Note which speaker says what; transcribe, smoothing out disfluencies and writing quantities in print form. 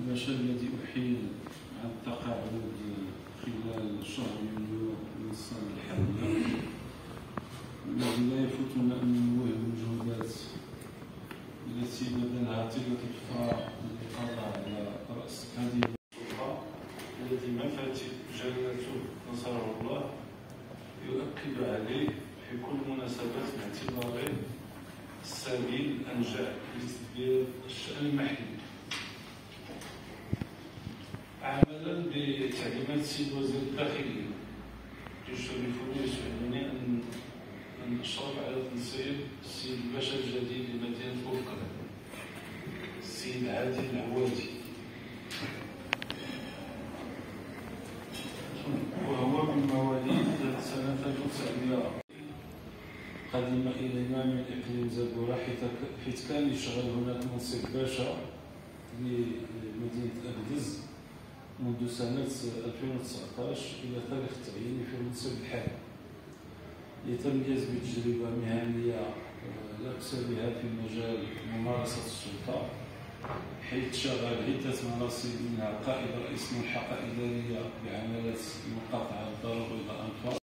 Speaker 1: الباشا الذي أحيل عن التقاعد خلال شهر يونيو من السنة الحالية، الذي لا يفوتنا أن ننوه المجهودات التي بذلها طيلة الفترة للقضاء على رأس هذه السلطة، الذي مفاتيح جلالته نصره الله يؤكد عليه في كل مناسبات باعتباره السبيل الأنجع لتدبير الشأن المحلي. عملا بتعليمات السيد وزير الداخلية، يشرفني ويسعدني أن أشرف على تنصيب السيد الباشا الجديد لمدينة بوفقرة، السيد عادل العوادي، وهو من مواليد سنة 1900. قدم إلينا من إقليم زبورة حيث كان يشغل هناك منصب باشا لمدينة أقدز منذ سنة 2019 إلى تاريخ تعيينه في المنصب الحالي. يتميز بتجربة مهنية لا بأس بها في مجال ممارسة السلطة، حيث شغل عدة مناصب منها قائد رئيس ملحقة إدارية بعملية مقاطعة الضرر والأنفاق.